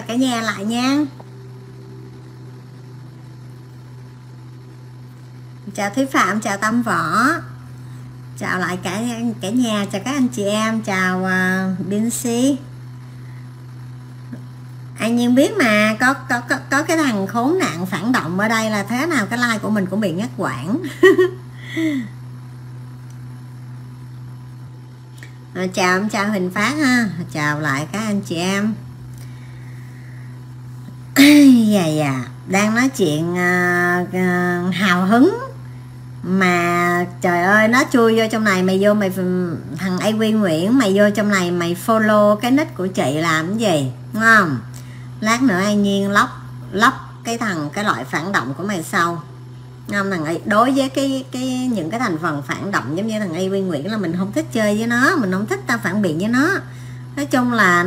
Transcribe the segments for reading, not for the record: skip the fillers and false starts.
cả nhà lại nha. Chào Thúy Phạm, chào Tâm Võ, chào lại cả nhà, chào các anh chị em, chào Binsi. An Nhiên biết mà, có cái thằng khốn nạn phản động ở đây là thế nào cái like của mình cũng bị ngắt quãng. Chào Huỳnh Phát ha, chào lại các anh chị em. Đang nói chuyện hào hứng mà trời ơi, nó chui vô trong này. Mày vô mày, thằng AV Nguyễn, mày vô trong này mày follow cái nick của chị làm cái gì, đúng không? Lát nữa An Nhiên lóc cái loại phản động của mày sau, không? Thằng ấy đối với những cái thành phần phản động giống như thằng AV Nguyễn là mình không thích chơi với nó, mình không thích ta phản biện với nó. Nói chung là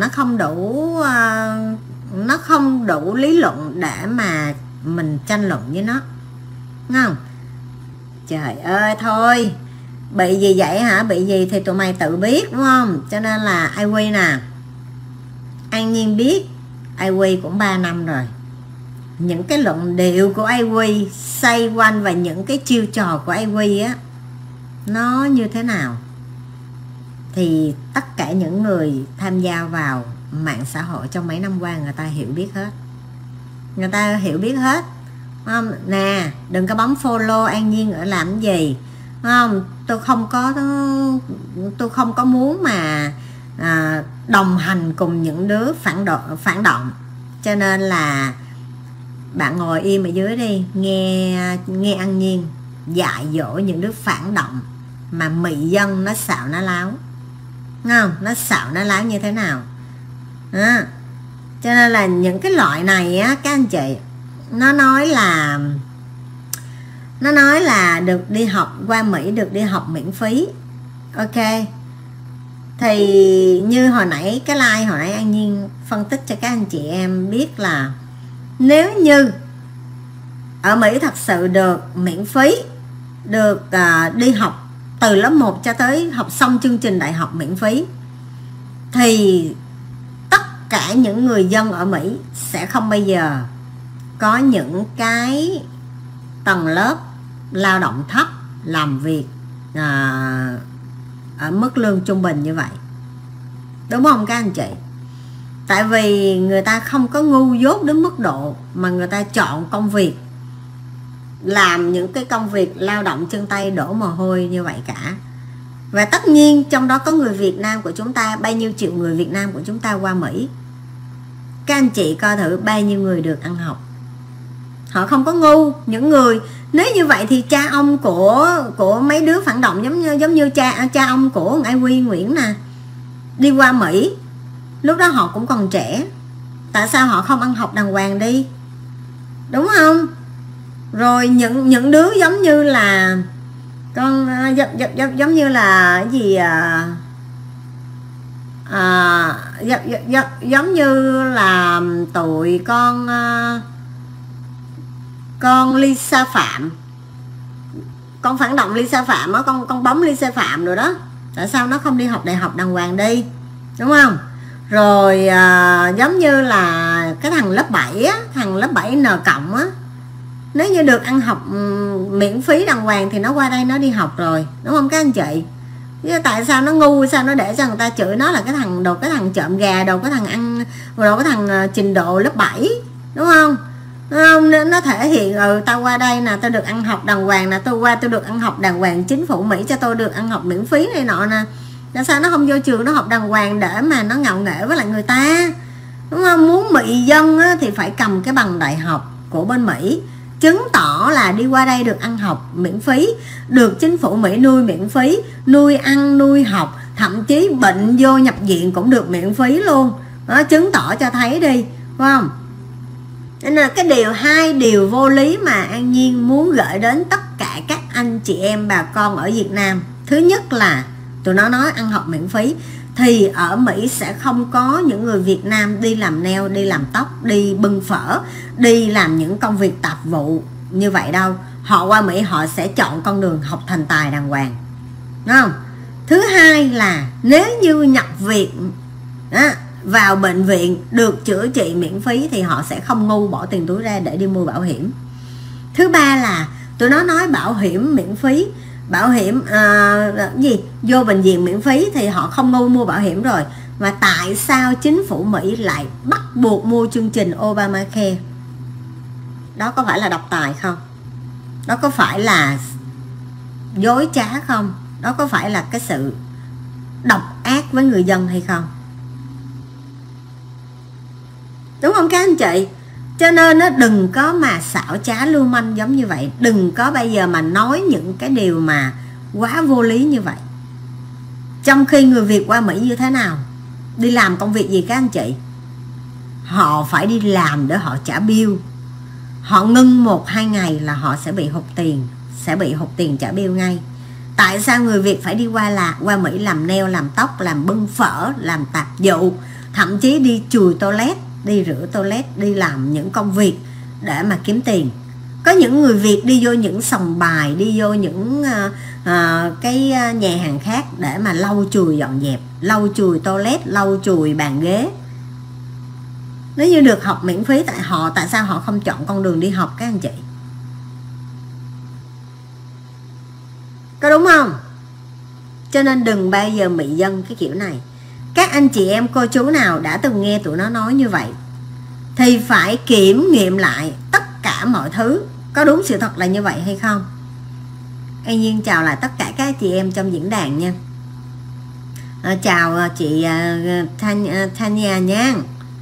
nó không đủ lý luận để mà mình tranh luận với nó, đúng không? Trời ơi, thôi bị gì vậy hả? Bị gì thì tụi mày tự biết, đúng không? Cho nên là IQ nè, An Nhiên biết IQ cũng 3 năm rồi. Những cái luận điệu của IQ xoay quanh và những cái chiêu trò của IQ á, nó như thế nào thì tất cả những người tham gia vào mạng xã hội trong mấy năm qua người ta hiểu biết hết. Người ta hiểu biết hết, không? Nè, đừng có bấm follow An Nhiên ở làm cái gì, không? Tôi không có muốn mà đồng hành cùng những đứa phản động. Cho nên là bạn ngồi im ở dưới đi, nghe An Nhiên dạy dỗ những đứa phản động mà mị dân nó xạo nó láo, không? Nó xạo nó láo như thế nào à. Cho nên là những cái loại này á, các anh chị, nó nói là được đi học qua Mỹ, được đi học miễn phí. Ok, thì như hồi nãy cái like hồi nãy An Nhiên phân tích cho các anh chị em biết là nếu như ở Mỹ thật sự được miễn phí, được đi học từ lớp 1 cho tới học xong chương trình đại học miễn phí, thì tất cả những người dân ở Mỹ sẽ không bao giờ có những cái tầng lớp lao động thấp làm việc ở mức lương trung bình như vậy, đúng không các anh chị? Tại vì người ta không có ngu dốt đến mức độ mà người ta chọn công việc, làm những cái công việc lao động chân tay đổ mồ hôi như vậy cả. Và tất nhiên trong đó có người Việt Nam của chúng ta, bao nhiêu triệu người Việt Nam của chúng ta qua Mỹ. Các anh chị coi thử bao nhiêu người được ăn học. Họ không có ngu. Những người nếu như vậy thì cha ông của mấy đứa phản động giống như cha ông của Ai Quy Nguyễn nè, đi qua Mỹ lúc đó họ cũng còn trẻ, tại sao họ không ăn học đàng hoàng đi, đúng không? Rồi những đứa giống như là giống như là cái gì giống như là tụi con Lisa Phạm, con phản động Lisa Phạm á, con bóng Lisa Phạm rồi đó, tại sao nó không đi học đại học đàng hoàng đi, đúng không? Rồi giống như là cái thằng lớp 7 á, thằng lớp 7 N cộng á, nếu như được ăn học miễn phí đàng hoàng thì nó qua đây nó đi học rồi, đúng không các anh chị? Chứ tại sao nó ngu, sao nó để cho người ta chửi nó là cái thằng trộm gà, cái thằng trình độ lớp 7, đúng không? Nó thể hiện tao qua đây nè, tao được ăn học đàng hoàng nè, tôi được ăn học đàng hoàng, chính phủ Mỹ cho tôi được ăn học miễn phí này nọ nè. Tại sao nó không vô trường nó học đàng hoàng để mà nó ngạo nghễ với lại người ta, đúng không? Muốn mị dân á, thì phải cầm cái bằng đại học của bên Mỹ, chứng tỏ là đi qua đây được ăn học miễn phí, được chính phủ Mỹ nuôi miễn phí, nuôi ăn nuôi học, thậm chí bệnh vô nhập viện cũng được miễn phí luôn đó, chứng tỏ cho thấy đi, phải không? Nên là hai điều vô lý mà An Nhiên muốn gửi đến tất cả các anh chị em bà con ở Việt Nam. Thứ nhất là tụi nó nói ăn học miễn phí, thì ở Mỹ sẽ không có những người Việt Nam đi làm nail, đi làm tóc, đi bưng phở, đi làm những công việc tạp vụ như vậy đâu. Họ qua Mỹ họ sẽ chọn con đường học thành tài đàng hoàng, đúng không? Thứ hai là nếu như nhập viện vào bệnh viện được chữa trị miễn phí thì họ sẽ không ngu bỏ tiền túi ra để đi mua bảo hiểm. Thứ ba là tụi nó nói bảo hiểm miễn phí, bảo hiểm vô bệnh viện miễn phí thì họ không ngu mua bảo hiểm rồi. Mà tại sao chính phủ Mỹ lại bắt buộc mua chương trình Obamacare? Đó có phải là độc tài không? Đó có phải là dối trá không? Đó có phải là cái sự độc ác với người dân hay không? Đúng không các anh chị? Cho nên nó đừng có mà xảo trá lưu manh giống như vậy. Đừng có bây giờ mà nói những cái điều mà quá vô lý như vậy. Trong khi người Việt qua Mỹ như thế nào? Đi làm công việc gì các anh chị? Họ phải đi làm để họ trả bill. Họ ngưng 1-2 ngày là họ sẽ bị hụt tiền, trả bill ngay. Tại sao người Việt phải đi qua Mỹ làm nail, làm tóc, làm bưng phở, làm tạp vụ, thậm chí đi chùi toilet, đi rửa toilet, đi làm những công việc để mà kiếm tiền? Có những người Việt đi vô những sòng bài, đi vô những cái nhà hàng khác để mà lau chùi dọn dẹp, lau chùi toilet, lau chùi bàn ghế. Nếu như được học miễn phí tại sao họ không chọn con đường đi học các anh chị? Có đúng không? Cho nên đừng bao giờ mị dân cái kiểu này. Các anh chị em cô chú nào đã từng nghe tụi nó nói như vậy thì phải kiểm nghiệm lại tất cả mọi thứ, có đúng sự thật là như vậy hay không. An Nhiên chào lại tất cả các chị em trong diễn đàn nha. Chào chị Tanya nha.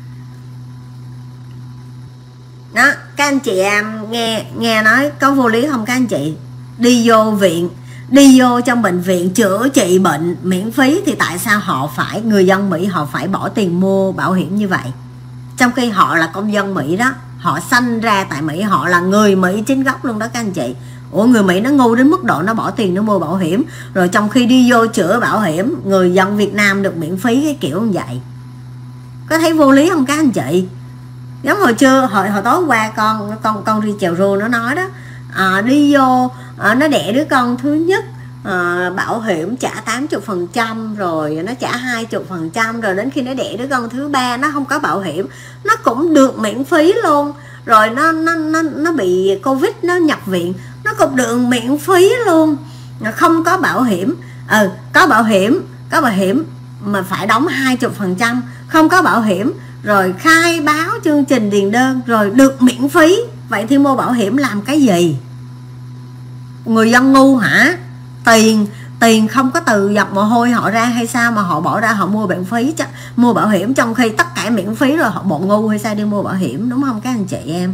Đó, các anh chị em nghe nói có vô lý không các anh chị? Đi vô viện, đi vô trong bệnh viện chữa trị bệnh miễn phí thì tại sao người dân Mỹ họ phải bỏ tiền mua bảo hiểm như vậy? Trong khi họ là công dân Mỹ đó, họ sanh ra tại Mỹ, họ là người Mỹ chính gốc luôn đó các anh chị. Ủa, người Mỹ nó ngu đến mức độ nó bỏ tiền nó mua bảo hiểm, rồi trong khi đi vô chữa bảo hiểm người dân Việt Nam được miễn phí cái kiểu như vậy. Có thấy vô lý không các anh chị? Giống hồi tối qua con đi chèo ru nó nói đó, đi vô nó đẻ đứa con thứ nhất, bảo hiểm trả 80%, rồi nó trả 20%, rồi đến khi nó đẻ đứa con thứ ba nó không có bảo hiểm, nó cũng được miễn phí luôn. Rồi nó bị Covid, nó nhập viện, nó cũng được miễn phí luôn. Không có bảo hiểm, có bảo hiểm mà phải đóng 20%, không có bảo hiểm rồi khai báo chương trình điền đơn rồi được miễn phí. Vậy thì mua bảo hiểm làm cái gì? Người dân ngu hả? Tiền không có từ dọc mồ hôi họ ra hay sao mà họ bỏ ra họ mua bảo hiểm, trong khi tất cả miễn phí rồi họ bộ ngu hay sao đi mua bảo hiểm, đúng không các anh chị em?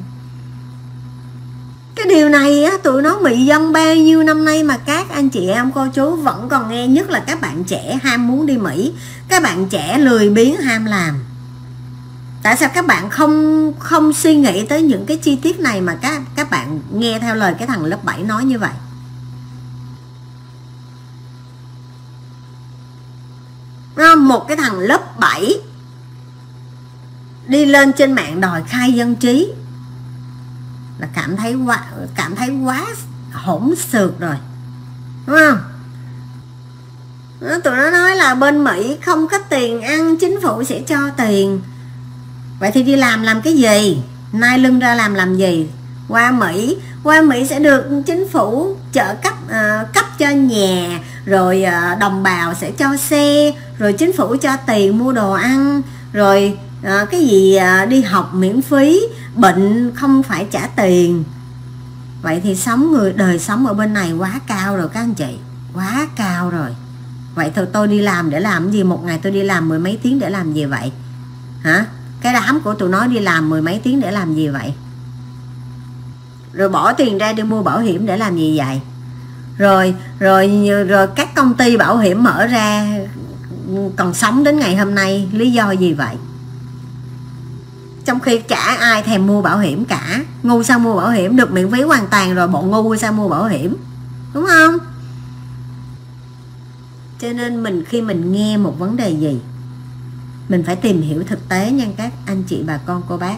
Cái điều này á, tụi nó mị dân bao nhiêu năm nay mà các anh chị em cô chú vẫn còn nghe, nhất là các bạn trẻ ham muốn đi Mỹ, các bạn trẻ lười biếng ham làm. Tại sao các bạn không suy nghĩ tới những cái chi tiết này mà các bạn nghe theo lời cái thằng lớp 7 nói như vậy? Một cái thằng lớp 7 đi lên trên mạng đòi khai dân trí là cảm thấy quá hỗn xược rồi, đúng không? Tụi nó nói là bên Mỹ không có tiền ăn, chính phủ sẽ cho tiền. Vậy thì đi làm cái gì? Nai lưng ra làm gì? Qua Mỹ sẽ được chính phủ trợ cấp cho nhà, rồi đồng bào sẽ cho xe, rồi chính phủ cho tiền mua đồ ăn, rồi cái gì đi học miễn phí, bệnh không phải trả tiền. Vậy thì đời sống ở bên này quá cao rồi các anh chị, quá cao rồi. Vậy thôi tôi đi làm để làm gì? Một ngày tôi đi làm 10 mấy tiếng để làm gì vậy hả? Cái đám của tụi nó đi làm 10 mấy tiếng để làm gì vậy? Rồi bỏ tiền ra đi mua bảo hiểm để làm gì vậy? Rồi các công ty bảo hiểm mở ra còn sống đến ngày hôm nay, lý do gì vậy? Trong khi chả ai thèm mua bảo hiểm cả. Ngu sao mua bảo hiểm? Được miễn phí hoàn toàn rồi, bộ ngu sao mua bảo hiểm, đúng không? Cho nên khi mình nghe một vấn đề gì, mình phải tìm hiểu thực tế nha các anh chị, bà con, cô bác.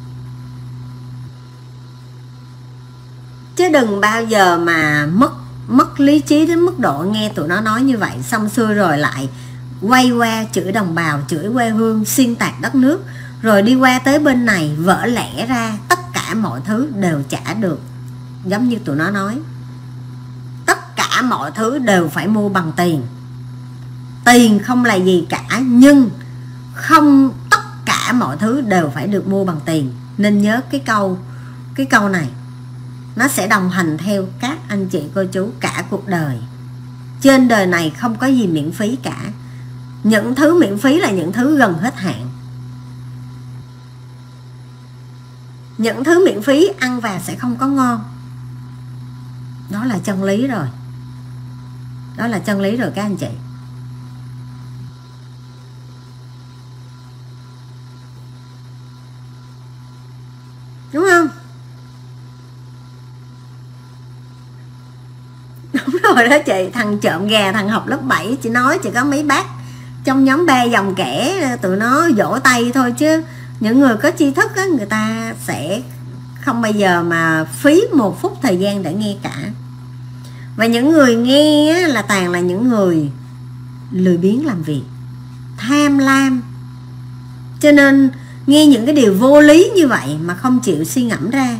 Chứ đừng bao giờ mà mất lý trí đến mức độ nghe tụi nó nói như vậy, xong xuôi rồi lại quay qua chửi đồng bào, chửi quê hương, xuyên tạc đất nước, rồi đi qua tới bên này vỡ lẽ ra tất cả mọi thứ đều trả được. Giống như tụi nó nói, tất cả mọi thứ đều phải mua bằng tiền. Tiền không là gì cả, nhưng không tất cả mọi thứ đều phải được mua bằng tiền. Nên nhớ cái câu này, nó sẽ đồng hành theo các anh chị cô chú cả cuộc đời. Trên đời này không có gì miễn phí cả. Những thứ miễn phí là những thứ gần hết hạn. Những thứ miễn phí ăn vào sẽ không có ngon. Đó là chân lý rồi. Đó là chân lý rồi các anh chị. Đúng không? Đúng rồi đó chị. Thằng trộm gà, thằng học lớp 7, chị nói chỉ có mấy bác trong nhóm 3 dòng kẻ tụi nó vỗ tay thôi, chứ những người có tri thức á, người ta sẽ không bao giờ mà phí một phút thời gian để nghe cả. Và những người nghe á, là toàn là những người lười biếng làm việc, tham lam, cho nên nghe những cái điều vô lý như vậy mà không chịu suy ngẫm ra.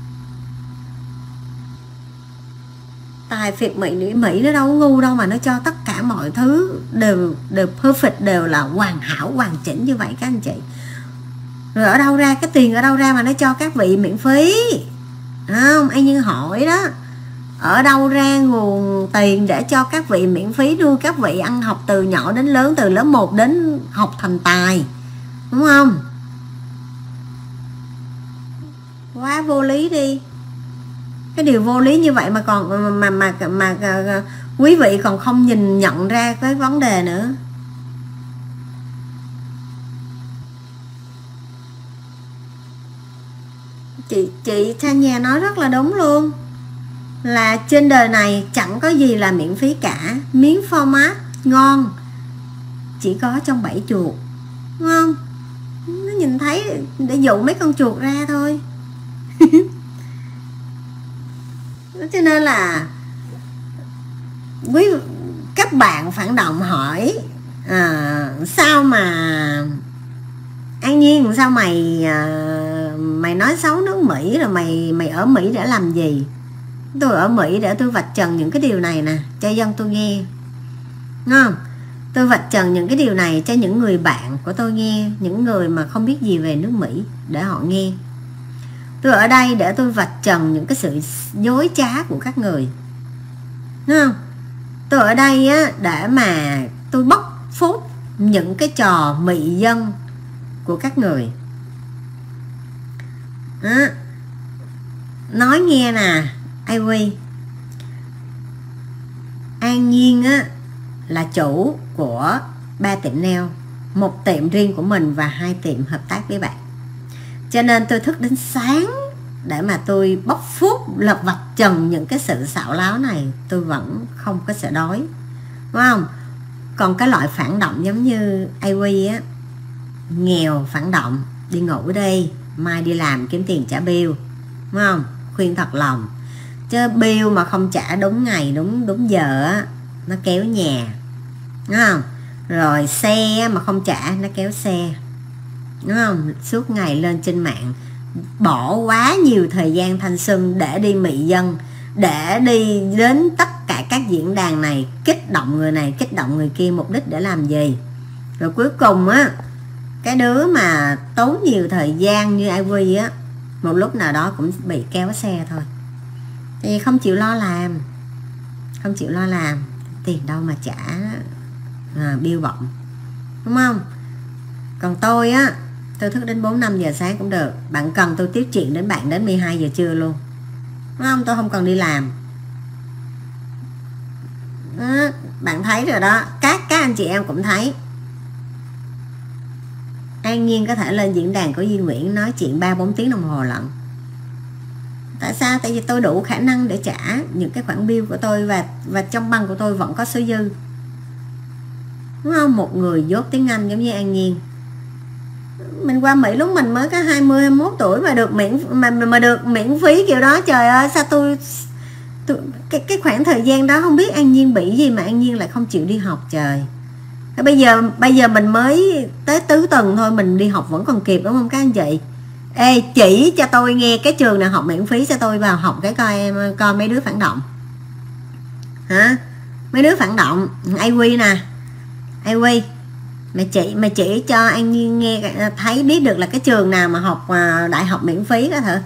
Tài phiệt Mỹ nó đâu có ngu đâu mà nó cho tất cả mọi thứ đều perfect, đều là hoàn hảo hoàn chỉnh như vậy các anh chị. Rồi ở đâu ra cái tiền, ở đâu ra mà nó cho các vị miễn phí? Không, anh Nhân hỏi đó, ở đâu ra nguồn tiền để cho các vị miễn phí, nuôi các vị ăn học từ nhỏ đến lớn, từ lớp 1 đến học thành tài, đúng không? Quá vô lý đi. Cái điều vô lý như vậy mà còn mà quý vị còn không nhìn nhận ra cái vấn đề nữa. Chị Tanya nói rất là đúng luôn, là trên đời này chẳng có gì là miễn phí cả. Miếng phô mát ngon chỉ có trong bẫy chuột, đúng không? Nó nhìn thấy để dụ mấy con chuột ra thôi. Cho nên là các bạn phản động hỏi sao mà An Nhiên, sao mày nói xấu nước Mỹ, rồi mày ở Mỹ để làm gì? Tôi ở Mỹ để tôi vạch trần những cái điều này nè cho dân tôi nghe, đúng không? Tôi vạch trần những cái điều này cho những người bạn của tôi nghe, những người mà không biết gì về nước Mỹ để họ nghe. Tôi ở đây để tôi vạch trần những cái sự dối trá của các người, đúng không? Tôi ở đây á, để mà tôi bóc phốt những cái trò mị dân của các người. Đó. Nói nghe nè, ai Quy, An Nhiên á, là chủ của 3 tiệm nail, 1 tiệm riêng của mình và 2 tiệm hợp tác với bạn. Cho nên tôi thức đến sáng để mà tôi bóc phốt lật vạch trần những cái sự xạo láo này. Tôi vẫn không có sợ đói, đúng không? Còn cái loại phản động giống như AW á, nghèo phản động, đi ngủ đi, mai đi làm kiếm tiền trả bill, đúng không? Khuyên thật lòng, chứ bill mà không trả đúng ngày đúng giờ á, nó kéo nhà, đúng không? Rồi xe mà không trả nó kéo xe, đúng không? Suốt ngày lên trên mạng bỏ quá nhiều thời gian thanh xuân để đi mị dân, để đi đến tất cả các diễn đàn này, kích động người này kích động người kia, mục đích để làm gì? Rồi cuối cùng á, cái đứa mà tốn nhiều thời gian như Ivy á, một lúc nào đó cũng bị kéo xe thôi. Thì không chịu lo làm, không chịu lo làm, tiền đâu mà trả bill bọng, đúng không? Còn tôi á, tôi thức đến 4-5 giờ sáng cũng được. Bạn cần tôi tiếp chuyện đến bạn đến 12 giờ trưa luôn, đúng không? Tôi không cần đi làm. Đó, bạn thấy rồi đó, các anh chị em cũng thấy. An Nhiên có thể lên diễn đàn của Duy Nguyễn nói chuyện 3-4 tiếng đồng hồ lận. Tại sao? Tại vì tôi đủ khả năng để trả những cái khoản bill của tôi, và trong băng của tôi vẫn có số dư, đúng không? Một người dốt tiếng Anh giống như An Nhiên, mình qua Mỹ lúc mình mới có 20-21 tuổi mà được miễn phí kiểu đó. Trời ơi, sao tôi cái khoảng thời gian đó không biết An Nhiên bị gì mà An Nhiên lại không chịu đi học trời. Thế bây giờ mình mới tới tứ tuần thôi, mình đi học vẫn còn kịp đúng không các anh chị? Ê, chỉ cho tôi nghe cái trường nào học miễn phí cho tôi vào học cái coi mấy đứa phản động hả? Mấy đứa phản động. IQ nè, IQ mày chỉ cho An Nhiên nghe thấy biết được là cái trường nào mà học đại học miễn phí đó thử,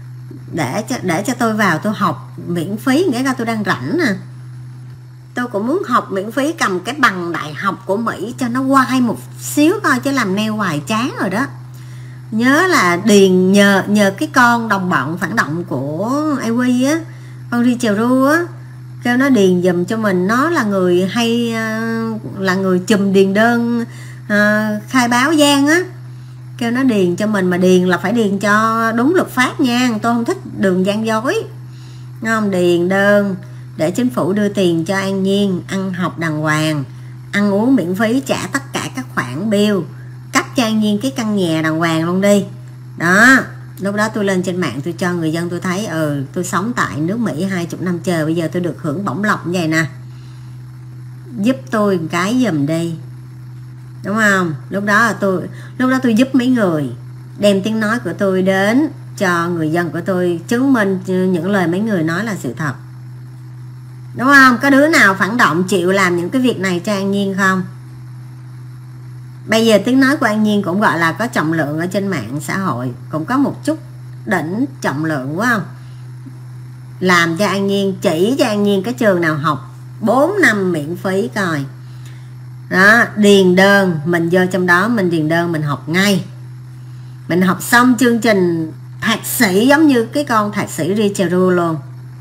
để cho tôi vào tôi học miễn phí, nghĩa là tôi đang rảnh nè. Tôi cũng muốn học miễn phí, cầm cái bằng đại học của Mỹ cho nó quay một xíu coi, chứ làm nail hoài chán rồi đó. Nhớ là Điền nhờ cái con đồng bọn phản động của IQ á, con Rachel Ru á, kêu nó điền giùm cho mình. Nó là người hay là người chùm điền đơn khai báo gian á, kêu nó điền cho mình, mà điền là phải điền cho đúng luật pháp nha, tôi không thích đường gian dối, không? Điền đơn để chính phủ đưa tiền cho An Nhiên ăn học đàng hoàng, ăn uống miễn phí, trả tất cả các khoản bill, cấp cho An Nhiên cái căn nhà đàng hoàng luôn đi đó. Lúc đó tôi lên trên mạng tôi cho người dân tôi thấy tôi sống tại nước Mỹ 20 năm trời, bây giờ tôi được hưởng bổng lộc như vậy nè, giúp tôi một cái giùm đi, đúng không? Lúc đó tôi giúp mấy người, đem tiếng nói của tôi đến cho người dân của tôi, chứng minh những lời mấy người nói là sự thật, đúng không? Có đứa nào phản động chịu làm những cái việc này cho An Nhiên không? Bây giờ tiếng nói của An Nhiên cũng gọi là có trọng lượng ở trên mạng xã hội, cũng có một chút đỉnh trọng lượng, đúng không? Làm cho An Nhiên, chỉ cho An Nhiên cái trường nào học 4 năm miễn phí coi đó, điền đơn, mình vô trong đó mình điền đơn, mình học ngay, mình học xong chương trình thạc sĩ giống như cái con thạc sĩ Rachel Ru luôn,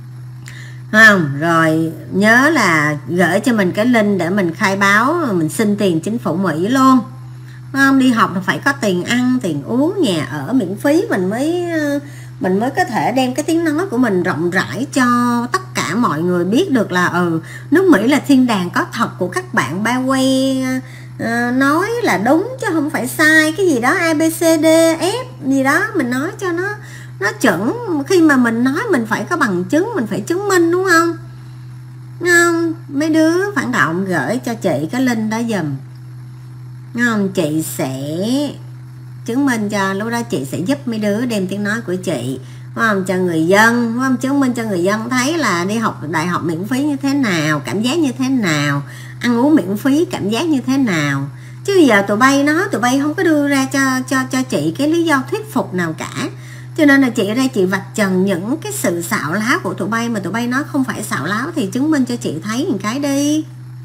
không? Rồi nhớ là gửi cho mình cái link để mình khai báo, mình xin tiền chính phủ Mỹ luôn, không? Đi học là phải có tiền ăn, tiền uống, nhà ở miễn phí, mình mới có thể đem cái tiếng nói của mình rộng rãi cho tất cả mọi người biết được là nước Mỹ là thiên đàng có thật của các bạn ba quay nói là đúng chứ không phải sai, cái gì đó ABCD F gì đó mình nói cho nó chuẩn. Khi mà mình nói mình phải có bằng chứng, mình phải chứng minh, đúng không? Không? Mấy đứa phản động gửi cho chị cái link đó giùm, không? Chị sẽ chứng minh cho, lúc đó chị sẽ giúp mấy đứa đem tiếng nói của chị, đúng không? Cho người dân, đúng không? Chứng minh cho người dân thấy là đi học đại học miễn phí như thế nào, cảm giác như thế nào, ăn uống miễn phí cảm giác như thế nào. Chứ giờ tụi bay không có đưa ra cho chị cái lý do thuyết phục nào cả. Cho nên là chị ra chị vạch trần những cái sự xạo láo của tụi bay, mà tụi bay nói không phải xạo láo thì chứng minh cho chị thấy một cái đi,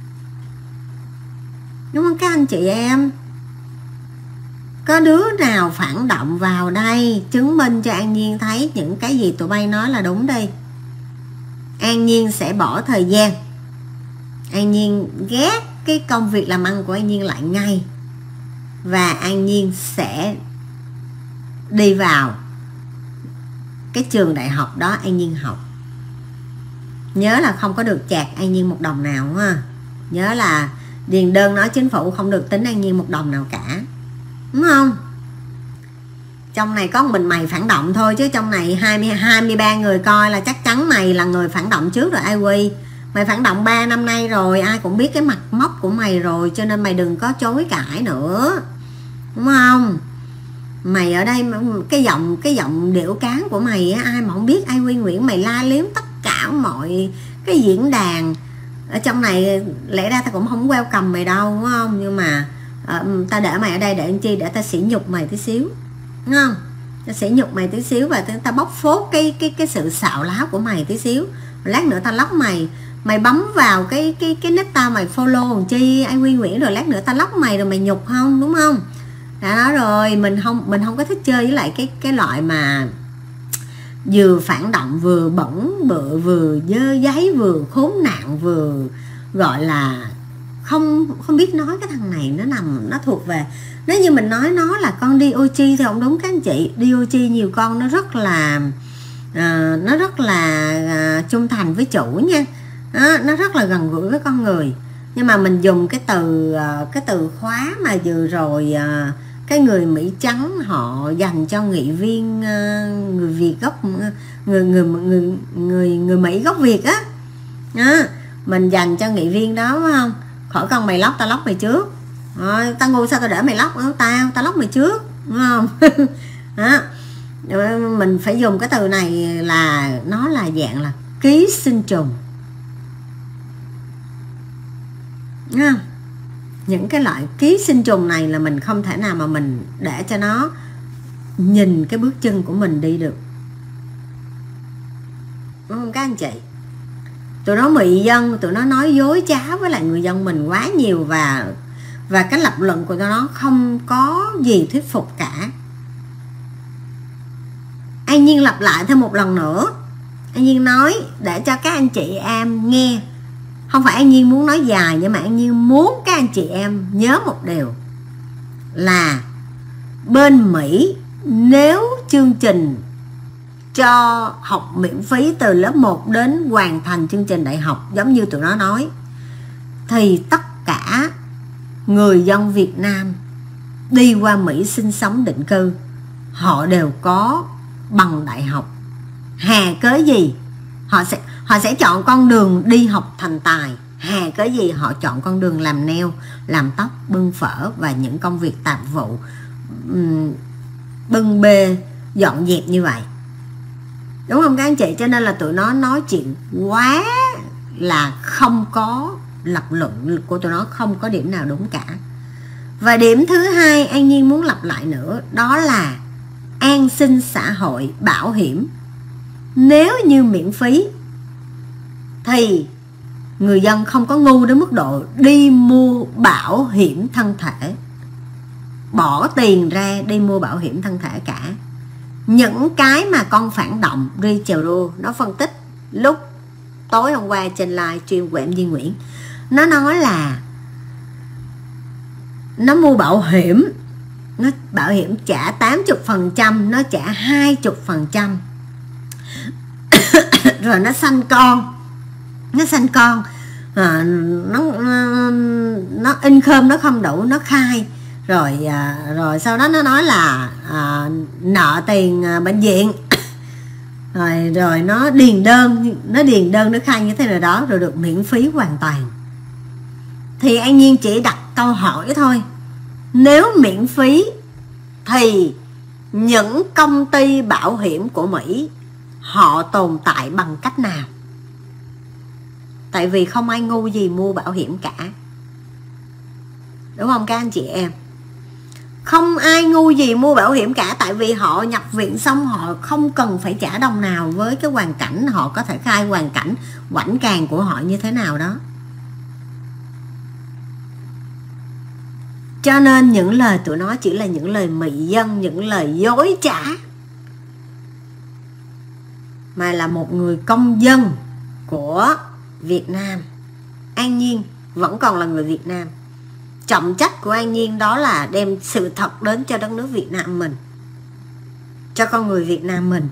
đúng không các anh chị em? Có đứa nào phản động vào đây chứng minh cho An Nhiên thấy những cái gì tụi bay nói là đúng đi. An Nhiên sẽ bỏ thời gian, An Nhiên ghét cái công việc làm ăn của An Nhiên lại ngay, và An Nhiên sẽ đi vào cái trường đại học đó An Nhiên học. Nhớ là không có được chạc An Nhiên một đồng nào ha. Nhớ là điền đơn nói chính phủ không được tính An Nhiên một đồng nào cả, đúng không? Trong này có mình mày phản động thôi, chứ trong này 23 người coi là chắc chắn mày là người phản động trước rồi. IQ mày phản động 3 năm nay rồi, ai cũng biết cái mặt móc của mày rồi, cho nên mày đừng có chối cãi nữa, đúng không? Mày ở đây cái giọng điệu cán của mày á, ai mà không biết IQ Nguyễn mày la liếm tất cả mọi cái diễn đàn ở trong này. Lẽ ra ta cũng không welcome mày đâu, đúng không? Nhưng mà ta để mày ở đây để làm chi? Để ta sỉ nhục mày tí xíu, đúng không? Ta sỉ nhục mày tí xíu và ta bóc phốt cái sự xạo láo của mày tí xíu. Lát nữa ta lóc mày bấm vào cái nick tao, mày follow làm chi IQ Nguyễn, rồi lát nữa ta lóc mày rồi mày nhục không, đúng không? Đã nói rồi, mình không có thích chơi với lại cái loại mà vừa phản động, vừa bẩn bựa, vừa dơ giấy, vừa khốn nạn, vừa gọi là không biết nói. Cái thằng này nó thuộc về, nếu như mình nói nó là con DOG thì không đúng các anh chị. DOG nhiều con nó rất là trung thành với chủ nha, nó rất là gần gũi với con người. Nhưng mà mình dùng cái từ khóa mà vừa rồi cái người Mỹ trắng họ dành cho nghị viên người Việt gốc người Mỹ gốc Việt á, mình dành cho nghị viên đó, phải không? khỏi cần mày lóc, tao lóc mày trước. Rồi, tao ngu sao tao để mày lóc? Tao lóc mày trước, đúng không? Đó. Mình phải dùng cái từ này là nó là dạng là ký sinh trùng. Đúng không? Những cái loại ký sinh trùng này là mình không thể nào mà mình để cho nó nhìn cái bước chân của mình đi được, đúng không các anh chị? Tụi nó mị dân, tụi nó nói dối trá với lại người dân mình quá nhiều, và cái lập luận của tụi nó không có gì thuyết phục cả. An Nhiên lặp lại thêm một lần nữa. An Nhiên nói để cho các anh chị em nghe. Không phải An Nhiên muốn nói dài, nhưng mà An Nhiên muốn các anh chị em nhớ một điều là bên Mỹ nếu chương trình cho học miễn phí từ lớp 1 đến hoàn thành chương trình đại học giống như tụi nó nói, thì tất cả người dân Việt Nam đi qua Mỹ sinh sống định cư họ đều có bằng đại học. Hà cớ gì họ sẽ chọn con đường đi học thành tài, hà cớ gì họ chọn con đường làm nail, làm tóc, bưng phở và những công việc tạp vụ, bưng bê, dọn dẹp như vậy, đúng không các anh chị? Cho nên là tụi nó nói chuyện quá là không có lập luận của tụi nó, không có điểm nào đúng cả. Và điểm thứ hai An Nhiên muốn lặp lại nữa, đó là an sinh xã hội, bảo hiểm. Nếu như miễn phí thì người dân không có ngu đến mức độ đi mua bảo hiểm thân thể, bỏ tiền ra đi mua bảo hiểm thân thể cả. Những cái mà con phản động Rachel Ru nó phân tích lúc tối hôm qua trên live stream của em Duy Nguyễn, nó nói là nó mua bảo hiểm, nó bảo hiểm trả 80%, nó trả 20%. Rồi nó sanh con, nó income nó không đủ, nó khai rồi sau đó nó nói là nợ tiền bệnh viện, rồi nó điền đơn nó khai như thế nào đó, rồi được miễn phí hoàn toàn. Thì An Nhiên chỉ đặt câu hỏi thôi, nếu miễn phí thì những công ty bảo hiểm của Mỹ họ tồn tại bằng cách nào? Tại vì không ai ngu gì mua bảo hiểm cả, đúng không các anh chị em? Không ai ngu gì mua bảo hiểm cả, tại vì họ nhập viện xong họ không cần phải trả đồng nào với cái hoàn cảnh, họ có thể khai hoàn cảnh quảnh càng của họ như thế nào đó. Cho nên những lời tụi nó chỉ là những lời mị dân, những lời dối trá. Mà là một người công dân của Việt Nam, An Nhiên vẫn còn là người Việt Nam. Trọng trách của An Nhiên đó là đem sự thật đến cho đất nước Việt Nam mình, cho con người Việt Nam mình.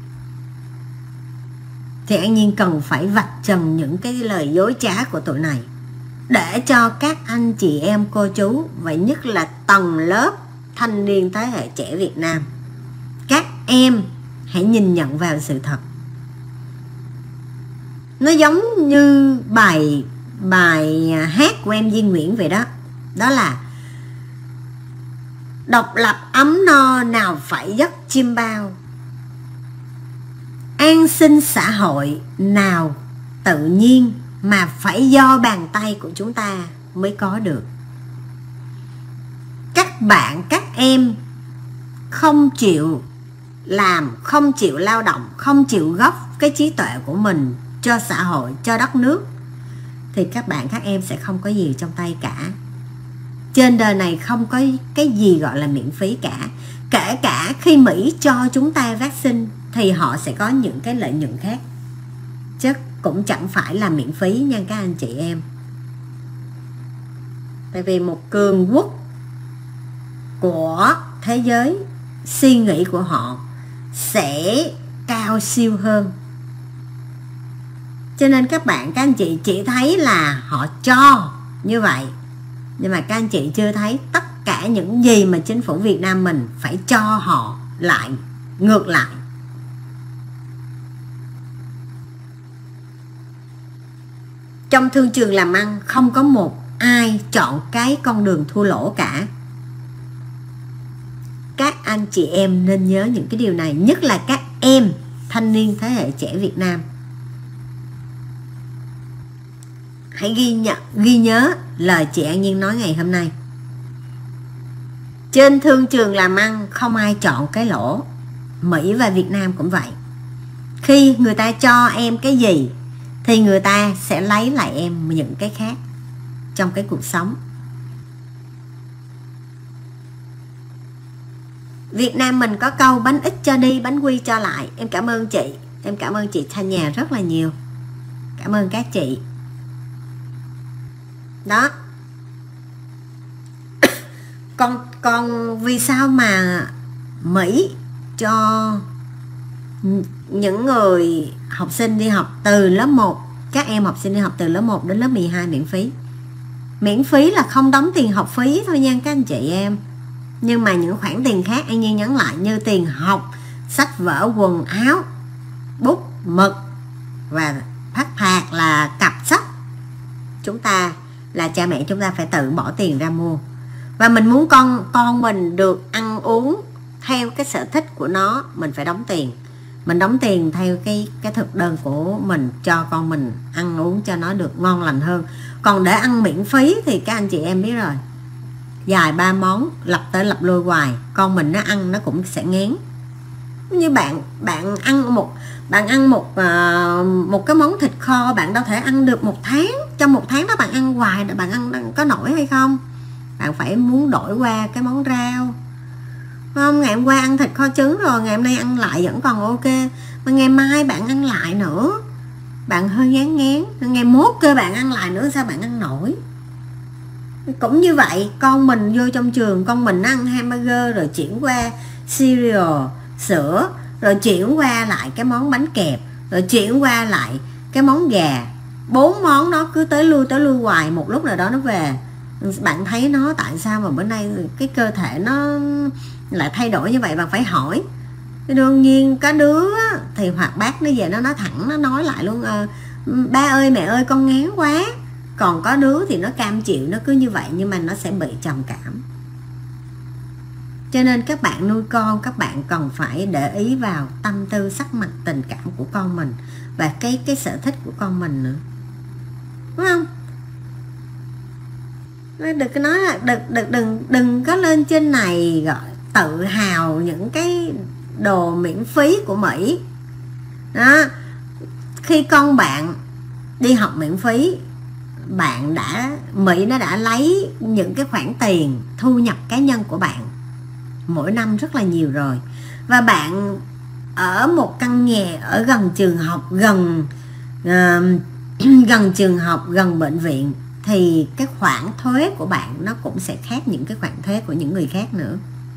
Thì An Nhiên cần phải vạch trần những cái lời dối trá của tụi này, để cho các anh chị em cô chú, và nhất là tầng lớp thanh niên thế hệ trẻ Việt Nam, các em hãy nhìn nhận vào sự thật. Nó giống như bài hát của em Duy Nguyễn vậy đó. Đó là độc lập ấm no nào phải giấc chim bao, an sinh xã hội nào tự nhiên mà phải do bàn tay của chúng ta mới có được. Các bạn, các em không chịu làm, không chịu lao động, không chịu góp cái trí tuệ của mình cho xã hội, cho đất nước, thì các bạn, các em sẽ không có gì trong tay cả. Trên đời này không có cái gì gọi là miễn phí cả. Kể cả khi Mỹ cho chúng ta vaccine thì họ sẽ có những cái lợi nhuận khác, chứ cũng chẳng phải là miễn phí nha các anh chị em. Tại vì một cường quốc của thế giới, suy nghĩ của họ sẽ cao siêu hơn. Cho nên các bạn, các anh chị chỉ thấy là họ cho như vậy, nhưng mà các anh chị chưa thấy tất cả những gì mà chính phủ Việt Nam mình phải cho họ lại, ngược lại. Trong thương trường làm ăn không có một ai chọn cái con đường thua lỗ cả. Các anh chị em nên nhớ những cái điều này, nhất là các em thanh niên thế hệ trẻ Việt Nam. Hãy ghi nhớ lời chị An Nhiên nói ngày hôm nay. Trên thương trường làm ăn không ai chọn cái lỗ. Mỹ và Việt Nam cũng vậy. Khi người ta cho em cái gì thì người ta sẽ lấy lại em những cái khác trong cái cuộc sống. Việt Nam mình có câu bánh ít cho đi, bánh quy cho lại. Em cảm ơn chị. Em cảm ơn chị Thanh Nhà rất là nhiều. Cảm ơn các chị. Đó. Còn vì sao mà Mỹ cho những người học sinh đi học từ lớp 1, các em học sinh đi học từ lớp 1 đến lớp 12 miễn phí? Miễn phí là không đóng tiền học phí thôi nha các anh chị em. Nhưng mà những khoản tiền khác An Nhiên nhắn lại, như tiền học, sách vở, quần áo, bút, mực và phát phạt là cặp sách, chúng ta là cha mẹ chúng ta phải tự bỏ tiền ra mua. Và mình muốn con mình được ăn uống theo cái sở thích của nó, mình phải đóng tiền. Mình đóng tiền theo cái thực đơn của mình, cho con mình ăn uống cho nó được ngon lành hơn. Còn để ăn miễn phí thì các anh chị em biết rồi, dài 3 món lặp tới lặp lui hoài, con mình nó ăn nó cũng sẽ ngán. Như bạn ăn một cái món thịt kho, bạn đâu thể ăn được một tháng. Trong một tháng đó bạn ăn hoài, bạn ăn có nổi hay không? Bạn phải muốn đổi qua cái món rau, không? Ngày hôm qua ăn thịt kho trứng rồi, ngày hôm nay ăn lại vẫn còn ok, mà ngày mai bạn ăn lại nữa, bạn hơi ngán, ngày mốt kêu bạn ăn lại nữa, sao bạn ăn nổi? Cũng như vậy, con mình vô trong trường, con mình ăn hamburger rồi chuyển qua cereal, sữa, rồi chuyển qua lại cái món bánh kẹp, rồi chuyển qua lại cái món gà. 4 món đó cứ tới lui hoài, một lúc nào đó nó về. Bạn thấy nó tại sao mà bữa nay cái cơ thể nó lại thay đổi như vậy? Bạn phải hỏi. Đương nhiên có đứa thì hoạt bát, nó về nó nói thẳng, nó nói lại luôn, ba ơi mẹ ơi con ngán quá. Còn có đứa thì nó cam chịu, nó cứ như vậy nhưng mà nó sẽ bị trầm cảm. Cho nên các bạn nuôi con, các bạn cần phải để ý vào tâm tư, sắc mặt, tình cảm của con mình và cái sở thích của con mình nữa, đúng không? Đừng nói là đừng có lên trên này gọi tự hào những cái đồ miễn phí của Mỹ đó. Khi con bạn đi học miễn phí, Mỹ nó đã lấy những cái khoản tiền thu nhập cá nhân của bạn mỗi năm rất là nhiều rồi, và bạn ở một căn nhà ở gần trường học, gần trường học, gần bệnh viện, thì cái khoản thuế của bạn nó cũng sẽ khác những cái khoản thuế của những người khác nữa.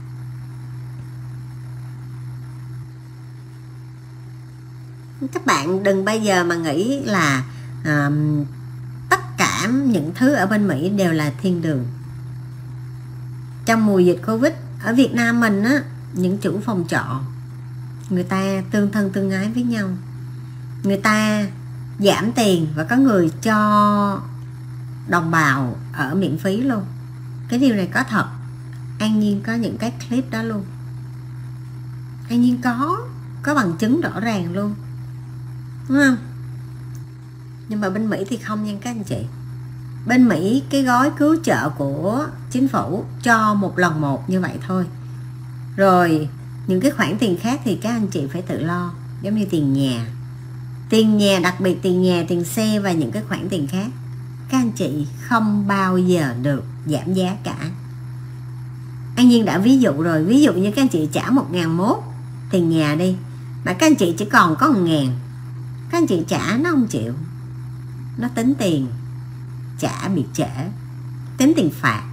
Các bạn đừng bao giờ mà nghĩ là tất cả những thứ ở bên Mỹ đều là thiên đường. Trong mùa dịch Covid ở Việt Nam mình á, những chủ phòng trọ người ta tương thân tương ái với nhau, người ta giảm tiền và có người cho đồng bào ở miễn phí luôn. Cái điều này có thật. An Nhiên có những cái clip đó luôn. An Nhiên có bằng chứng rõ ràng luôn, đúng không? Nhưng mà bên Mỹ thì không nha các anh chị. Bên Mỹ cái gói cứu trợ của chính phủ cho một lần một như vậy thôi. Rồi những cái khoản tiền khác thì các anh chị phải tự lo, giống như tiền nhà, đặc biệt tiền nhà, tiền xe và những cái khoản tiền khác. Các anh chị không bao giờ được giảm giá cả. An Nhiên đã ví dụ rồi. Ví dụ như các anh chị trả 1.001 tiền nhà đi, mà các anh chị chỉ còn có 1.000, các anh chị trả nó không chịu, nó tính tiền trả bị trễ, tính tiền phạt.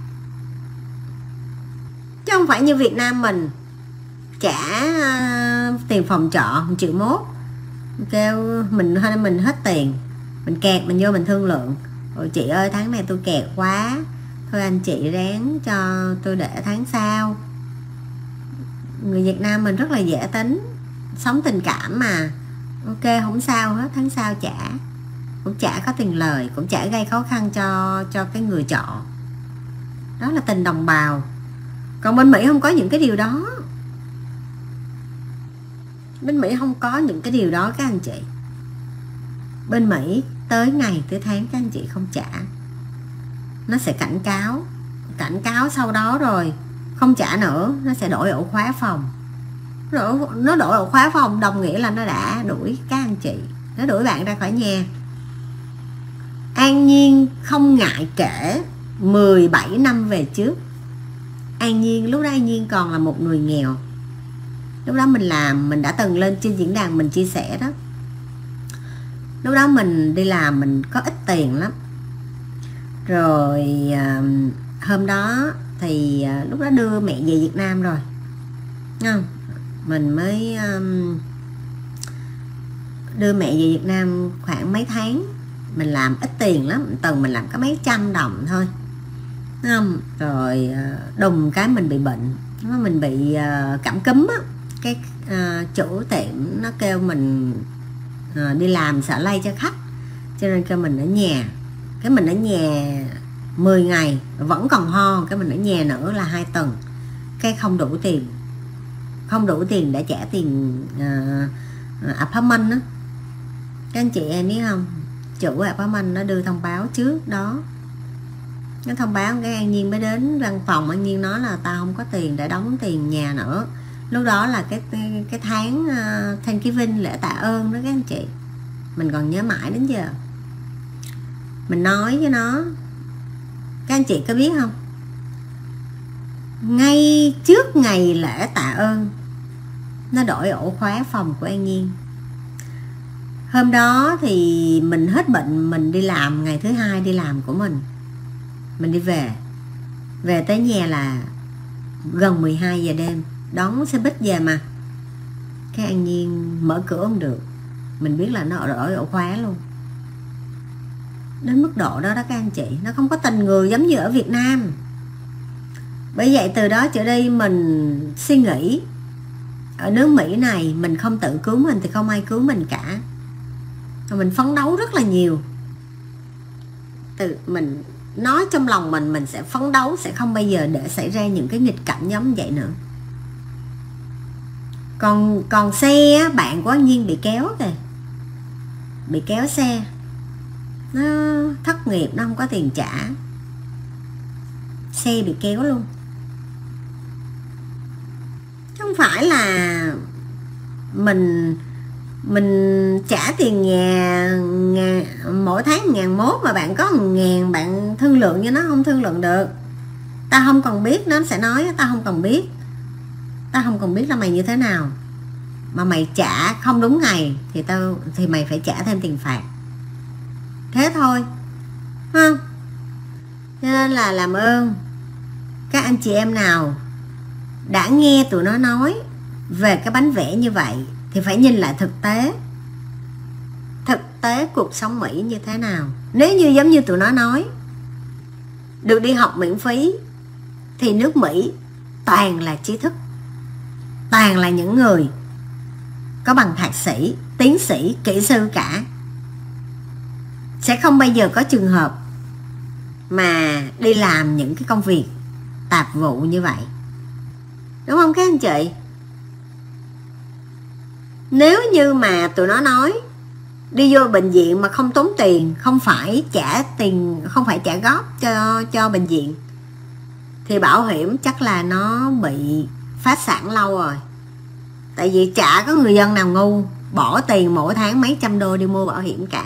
Chứ không phải như Việt Nam mình trả tiền phòng trọ 1.1 triệu, kêu mình hết tiền, mình kẹt, mình vô mình thương lượng, ôi chị ơi tháng này tôi kẹt quá, thôi anh chị ráng cho tôi để tháng sau. Người Việt Nam mình rất là dễ tính, sống tình cảm mà, ok không sao hết, tháng sau trả. cũng chả có tiền lời, cũng chả gây khó khăn cho cái người trọ. Đó là tình đồng bào. Còn bên Mỹ không có những cái điều đó. Bên Mỹ không có những cái điều đó các anh chị. Bên Mỹ tới ngày tới tháng các anh chị không trả, nó sẽ cảnh cáo sau đó rồi không trả nữa, nó sẽ đổi ổ khóa phòng. Nó đổi ổ khóa phòng đồng nghĩa là nó đã đuổi các anh chị, nó đuổi bạn ra khỏi nhà. An Nhiên không ngại kể 17 năm về trước. An Nhiên lúc đó An Nhiên còn là một người nghèo. Lúc đó mình đã từng lên trên diễn đàn mình chia sẻ đó. Lúc đó mình đi làm mình có ít tiền lắm. Rồi hôm đó thì lúc đó đưa mẹ về Việt Nam rồi, không? Mình mới đưa mẹ về Việt Nam khoảng mấy tháng. Mình làm ít tiền lắm, tuần mình làm có mấy trăm đồng thôi, không? Rồi đùng cái mình bị bệnh, mình bị cảm cúm á. Cái chủ tiệm nó kêu mình đi làm sợ lây cho khách, cho nên kêu mình ở nhà. Cái mình ở nhà 10 ngày vẫn còn ho, cái mình ở nhà nữa là 2 tuần. Cái không đủ tiền để trả tiền apartment đó. Các anh chị em biết không, chủ apartment nó đưa thông báo trước đó. Nó thông báo cái An Nhiên mới đến văn phòng. An Nhiên nói là tao không có tiền để đóng tiền nhà nữa. Lúc đó là cái tháng Thanksgiving, lễ tạ ơn đó các anh chị. Mình còn nhớ mãi đến giờ. Mình nói với nó, các anh chị có biết không, ngay trước ngày lễ tạ ơn nó đổi ổ khóa phòng của An Nhiên. Hôm đó thì mình hết bệnh, mình đi làm ngày thứ 2 đi làm của mình đi về tới nhà là gần 12 giờ đêm, đón xe buýt về mà. Cái An Nhiên mở cửa không được, mình biết là nó đổi ổ khóa luôn. Đến mức độ đó đó các anh chị. Nó không có tình người giống như ở Việt Nam. Bởi vậy từ đó trở đi mình suy nghĩ, ở nước Mỹ này mình không tự cứu mình thì không ai cứu mình cả. Và mình phấn đấu rất là nhiều. Mình nói trong lòng mình sẽ phấn đấu, sẽ không bao giờ để xảy ra những cái nghịch cảnh giống vậy nữa. Còn xe, bạn của An Nhiên bị kéo kìa, bị kéo xe, nó thất nghiệp, nó không có tiền trả, xe bị kéo luôn. Chứ không phải là mình trả tiền nhà mỗi tháng 1.100 mà bạn có 1.000 bạn thương lượng với nó, không thương lượng được. Ta không cần biết, nó sẽ nói ta không cần biết là mày như thế nào, mà mày trả không đúng ngày thì mày phải trả thêm tiền phạt. Thế thôi, không? Cho nên là làm ơn các anh chị em nào đã nghe tụi nó nói về cái bánh vẽ như vậy thì phải nhìn lại thực tế cuộc sống Mỹ như thế nào. Nếu như giống như tụi nó nói được đi học miễn phí thì nước Mỹ toàn là trí thức, toàn là những người có bằng thạc sĩ, tiến sĩ, kỹ sư cả. Sẽ không bao giờ có trường hợp mà đi làm những cái công việc tạp vụ như vậy, đúng không các anh chị? Nếu như mà tụi nó nói đi vô bệnh viện mà không tốn tiền, không phải trả góp cho bệnh viện, thì bảo hiểm chắc là nó bị phá sản lâu rồi. Tại vì chả có người dân nào ngu bỏ tiền mỗi tháng mấy trăm đô đi mua bảo hiểm cả.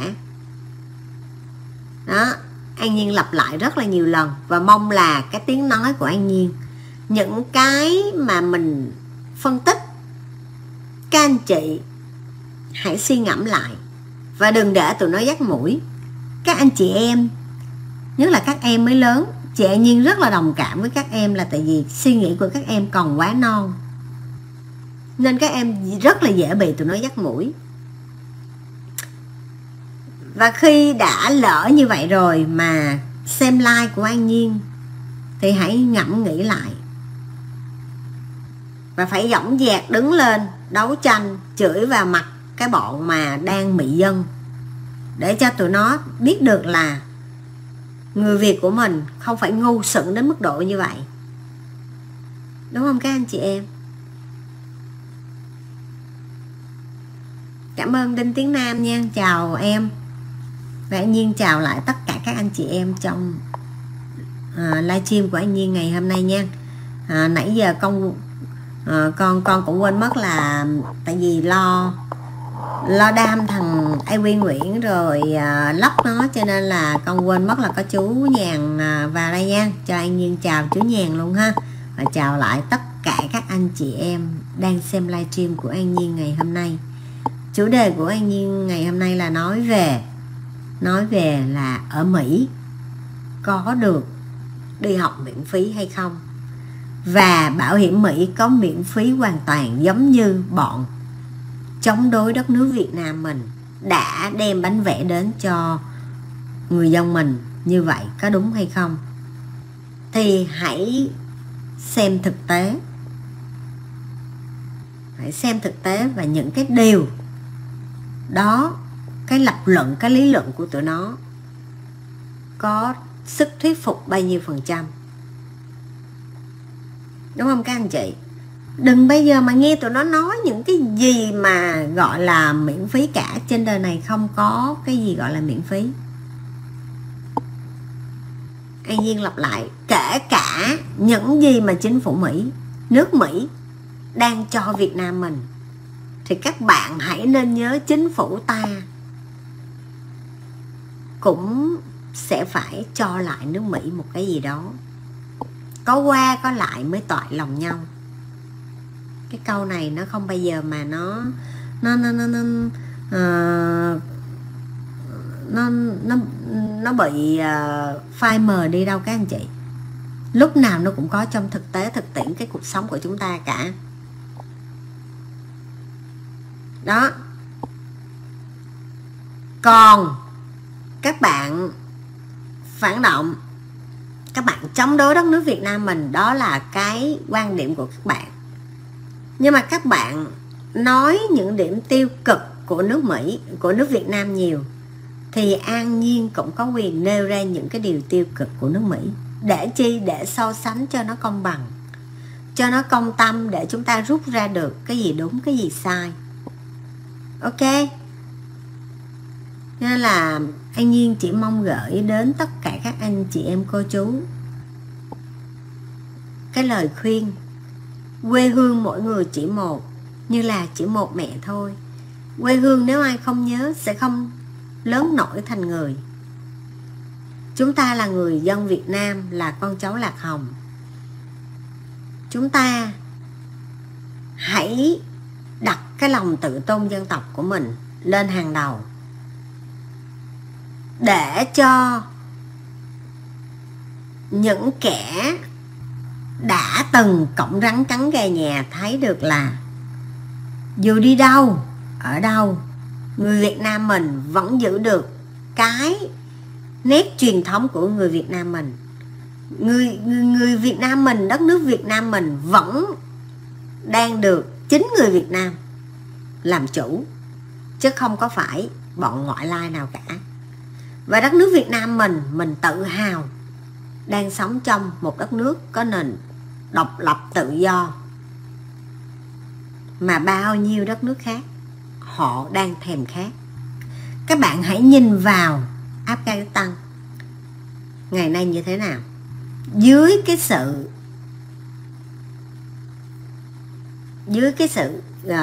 Đó, An Nhiên lặp lại rất là nhiều lần và mong là cái tiếng nói của An Nhiên, những cái mà mình phân tích, các anh chị hãy suy ngẫm lại và đừng để tụi nó dắt mũi. Các anh chị em, nhất là các em mới lớn, chị An Nhiên rất là đồng cảm với các em, là tại vì suy nghĩ của các em còn quá non, nên các em rất là dễ bị tụi nó dắt mũi. Và khi đã lỡ như vậy rồi mà xem like của An Nhiên thì hãy ngẫm nghĩ lại và phải dõng dạc đứng lên đấu tranh, chửi vào mặt cái bọn mà đang mị dân. để cho tụi nó biết được là người Việt của mình không phải ngu xuẩn đến mức độ như vậy. Đúng không các anh chị em? Cảm ơn Đinh Tiến Nam nha, chào em. Và An Nhiên chào lại tất cả các anh chị em trong livestream của An Nhiên ngày hôm nay nha. Nãy giờ con cũng quên mất là tại vì lo đam thằng Ivy Nguyễn rồi lóc nó, cho nên là con quên mất là có chú Nhàn vào đây nha. Cho An Nhiên chào chú Nhàn luôn ha, và chào lại tất cả các anh chị em đang xem livestream của An Nhiên ngày hôm nay. Chủ đề của An Nhiên ngày hôm nay là nói về là ở Mỹ có được đi học miễn phí hay không, và bảo hiểm Mỹ có miễn phí hoàn toàn giống như bọn chống đối đất nước Việt Nam mình đã đem bánh vẽ đến cho người dân mình như vậy, có đúng hay không? Thì hãy xem thực tế, và những cái điều đó, cái lập luận, cái lý luận của tụi nó có sức thuyết phục bao nhiêu %. Đúng không các anh chị? Đừng bây giờ mà nghe tụi nó nói những cái gì mà gọi là miễn phí cả. Trên đời này không có cái gì gọi là miễn phí. An Nhiên lặp lại, kể cả những gì mà chính phủ Mỹ, nước Mỹ đang cho Việt Nam mình, thì các bạn hãy nên nhớ chính phủ ta cũng sẽ phải cho lại nước Mỹ một cái gì đó. Có qua có lại mới toại lòng nhau. Cái câu này nó không bao giờ mà nó bị phai mờ đi đâu các anh chị. Lúc nào nó cũng có trong thực tế, thực tiễn cái cuộc sống của chúng ta cả. Đó. Còn các bạn phản động, các bạn chống đối đất nước Việt Nam mình, đó là cái quan điểm của các bạn. Nhưng mà các bạn nói những điểm tiêu cực của nước Mỹ, của nước Việt Nam nhiều, thì An Nhiên cũng có quyền nêu ra những cái điều tiêu cực của nước Mỹ. Để chi? Để so sánh cho nó công bằng, cho nó công tâm, để chúng ta rút ra được cái gì đúng, cái gì sai. Ok? Nên là An Nhiên chỉ mong gửi đến tất cả các anh chị em cô chú cái lời khuyên: quê hương mỗi người chỉ một, như là chỉ một mẹ thôi. Quê hương nếu ai không nhớ sẽ không lớn nổi thành người. Chúng ta là người dân Việt Nam, là con cháu Lạc Hồng. Chúng ta hãy đặt cái lòng tự tôn dân tộc của mình lên hàng đầu, để cho những kẻ đã từng cõng rắn cắn gà nhà thấy được là dù đi đâu, ở đâu, người Việt Nam mình vẫn giữ được cái nét truyền thống của người Việt Nam mình. Người Việt Nam mình, đất nước Việt Nam mình vẫn đang được chính người Việt Nam làm chủ, chứ không có phải bọn ngoại lai nào cả. Và đất nước Việt Nam mình tự hào đang sống trong một đất nước có nền độc lập tự do mà bao nhiêu đất nước khác họ đang thèm khát. Các bạn hãy nhìn vào Afghanistan ngày nay như thế nào, dưới cái sự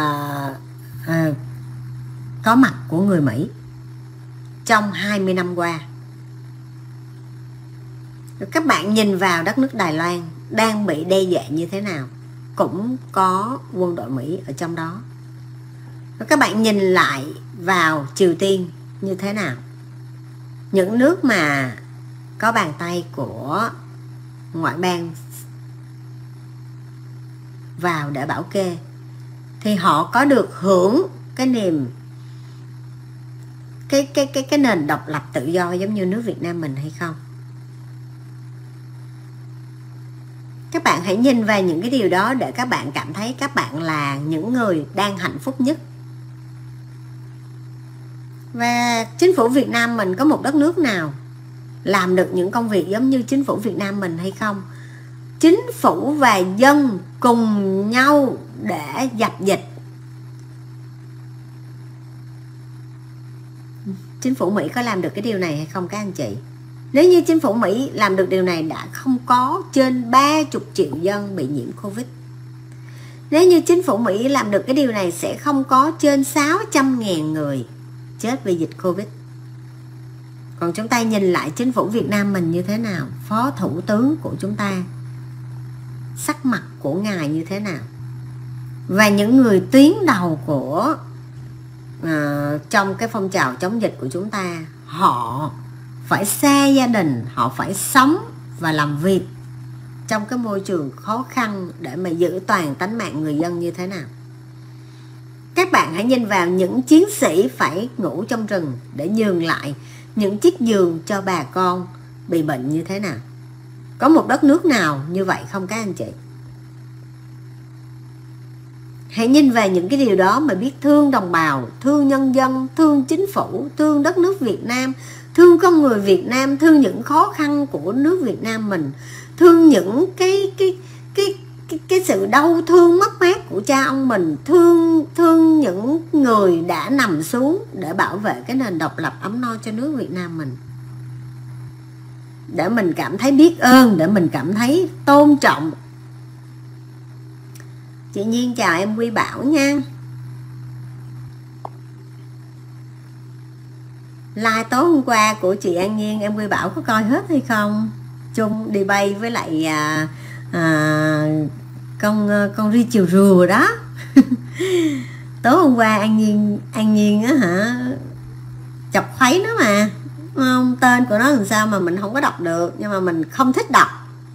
có mặt của người Mỹ trong 20 năm qua. Các bạn nhìn vào đất nước Đài Loan đang bị đe dọa như thế nào, cũng có quân đội Mỹ ở trong đó. Các bạn nhìn lại vào Triều Tiên như thế nào, những nước mà có bàn tay của ngoại bang vào để bảo kê, thì họ có được hưởng cái niềm cái nền độc lập tự do giống như nước Việt Nam mình hay không? Các bạn hãy nhìn vào những cái điều đó để các bạn cảm thấy các bạn là những người đang hạnh phúc nhất. Và chính phủ Việt Nam mình có một đất nước nào làm được những công việc giống như chính phủ Việt Nam mình hay không? Chính phủ và dân cùng nhau để dập dịch. Chính phủ Mỹ có làm được cái điều này hay không các anh chị? Nếu như chính phủ Mỹ làm được điều này, đã không có trên 30 triệu dân bị nhiễm Covid. Nếu như chính phủ Mỹ làm được cái điều này, sẽ không có trên 600.000 người chết vì dịch Covid. Còn chúng ta nhìn lại chính phủ Việt Nam mình như thế nào, phó thủ tướng của chúng ta, sắc mặt của ngài như thế nào, và những người tuyến đầu của trong cái phong trào chống dịch của chúng ta, họ phải xa gia đình, họ phải sống và làm việc trong cái môi trường khó khăn để mà giữ toàn tánh mạng người dân như thế nào. Các bạn hãy nhìn vào những chiến sĩ phải ngủ trong rừng để nhường lại những chiếc giường cho bà con bị bệnh như thế nào. Có một đất nước nào như vậy không các anh chị? Hãy nhìn vào những cái điều đó mà biết thương đồng bào, thương nhân dân, thương chính phủ, thương đất nước Việt Nam, thương con người Việt Nam, thương những khó khăn của nước Việt Nam mình, thương những cái sự đau thương mất mát của cha ông mình, thương những người đã nằm xuống để bảo vệ cái nền độc lập ấm no cho nước Việt Nam mình, để mình cảm thấy biết ơn, để mình cảm thấy tôn trọng. Chị Nhiên chào em Quy Bảo nha. Live tối hôm qua của chị An Nhiên, em Quy Bảo có coi hết hay không? Chung đi bay với lại con ri chiều rùa đó. Tối hôm qua An Nhiên á hả, chọc khuấy nó mà, không, tên của nó làm sao mà mình không có đọc được, nhưng mà mình không thích đọc,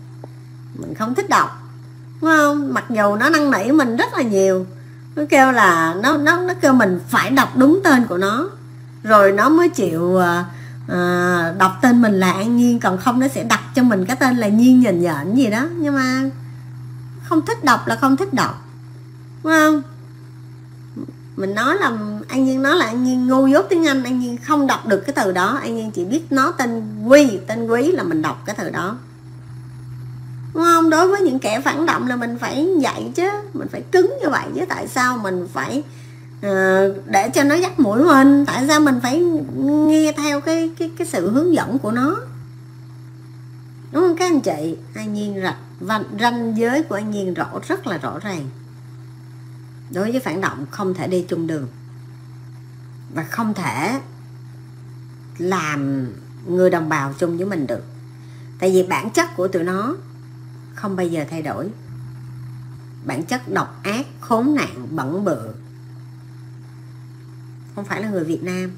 đúng không? Mặc dù nó năn nỉ mình rất là nhiều, nó kêu là nó kêu mình phải đọc đúng tên của nó, rồi nó mới chịu đọc tên mình là An Nhiên, còn không nó sẽ đặt cho mình cái tên là Nhiên nhện nhện gì đó. Nhưng mà không thích đọc là không thích đọc, đúng không? Mình nói là An Nhiên nói là An Nhiên ngu dốt tiếng Anh, An Nhiên không đọc được cái từ đó, An Nhiên chỉ biết nó tên Quý là mình đọc cái từ đó, đúng không? Đối với những kẻ phản động là mình phải dạy chứ, mình phải cứng như vậy chứ. Tại sao mình phải để cho nó dắt mũi mình? Tại sao mình phải nghe theo cái sự hướng dẫn của nó, đúng không các anh chị? An Nhiên ranh giới của An Nhiên rất là rõ ràng. Đối với phản động không thể đi chung đường, và không thể làm người đồng bào chung với mình được. Tại vì bản chất của tụi nó không bao giờ thay đổi. Bản chất độc ác, khốn nạn, bẩn bựa, không phải là người Việt Nam.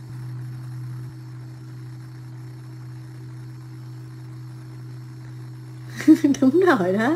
Đúng rồi đó.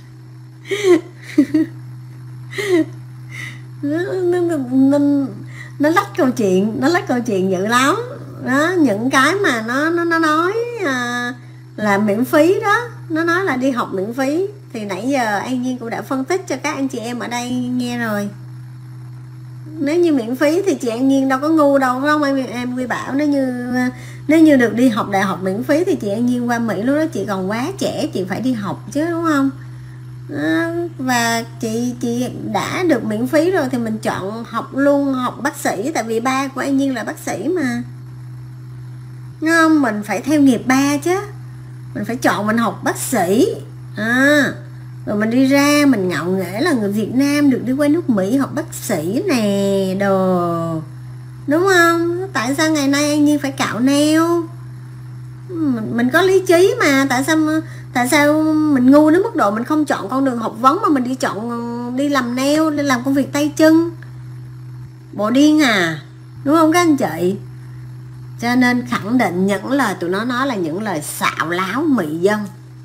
Nó lách câu chuyện dữ lắm đó. Những cái mà nó nói là miễn phí đó, nó nói là đi học miễn phí, thì nãy giờ An Nhiên cũng đã phân tích cho các anh chị em ở đây nghe rồi. Nếu như miễn phí thì chị An Nhiên đâu có ngu đâu, phải không em Quy Bảo? Nếu như được đi học đại học miễn phí thì chị An Nhiên qua Mỹ lúc đó chị còn quá trẻ, chị phải đi học chứ, đúng không? Và chị đã được miễn phí rồi thì mình chọn học luôn, học bác sĩ, tại vì ba của An Nhiên là bác sĩ mà, đúng không? Mình phải theo nghiệp ba chứ, mình phải chọn mình học bác sĩ rồi mình đi ra mình ngạo nghễ là người Việt Nam được đi qua nước Mỹ học bác sĩ nè đồ, đúng không? Tại sao ngày nay An Nhiên phải cạo neo? Mình có lý trí mà. Tại sao mình ngu đến mức độ mình không chọn con đường học vấn mà mình đi làm nail, đi làm công việc tay chân? Bộ điên à, đúng không các anh chị? Cho nên khẳng định những lời tụi nó nói là những lời xạo láo mị dân,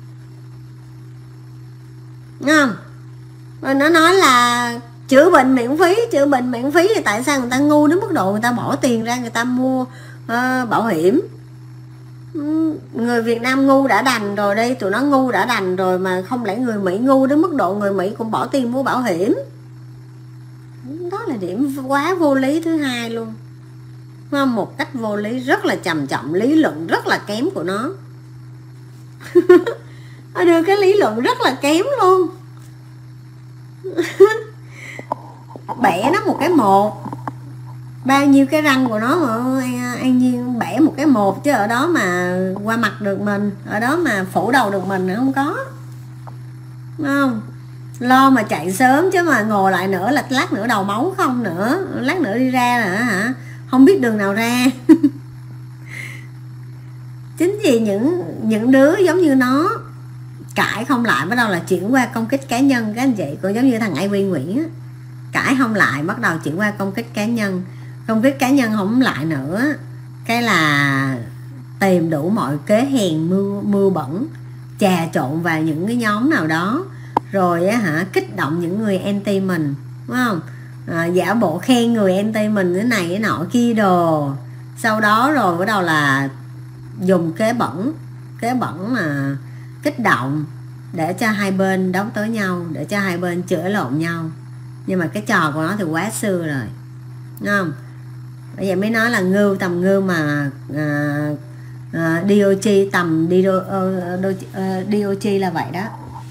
đúng không? Rồi nó nói là chữa bệnh miễn phí thì tại sao người ta ngu đến mức độ người ta bỏ tiền ra người ta mua bảo hiểm? Người Việt Nam ngu đã đành rồi, đây tụi nó ngu đã đành rồi, mà không lẽ người Mỹ ngu đến mức độ người Mỹ cũng bỏ tiền mua bảo hiểm? Đó là điểm quá vô lý thứ hai luôn. một cách vô lý, rất là trầm trọng, lý luận rất là kém của nó. Nó đưa cái lý luận rất là kém luôn. Bẻ nó một cái một, bao nhiêu cái răng của nó mà An Nhiên bẻ một cái một, chứ ở đó mà qua mặt được mình, ở đó mà phủ đầu được mình không có. Đúng không? Lo mà chạy sớm chứ mà ngồi lại nữa là lát nữa đầu máu không nữa, lát nữa đi ra nữa hả, không biết đường nào ra. Chính vì những đứa giống như nó cãi không lại, bắt đầu là chuyển qua công kích cá nhân các anh chị. Còn giống như thằng Ivy Nguyễn á, cãi không lại bắt đầu chuyển qua công kích cá nhân, công kích cá nhân không lại nữa, cái là tìm đủ mọi kế hèn mưa bẩn trà trộn vào những cái nhóm nào đó, rồi á kích động những người anti mình, đúng không? Giả bộ khen người anti mình cái này cái nọ kia đồ, sau đó rồi bắt đầu là dùng kế bẩn mà kích động để cho hai bên đấu tới nhau, để cho hai bên chửi lộn nhau. Nhưng mà cái trò của nó thì quá xưa rồi, đúng không? Bây giờ mới nói là ngưu tầm ngưu mà DOG tầm DOG là vậy đó.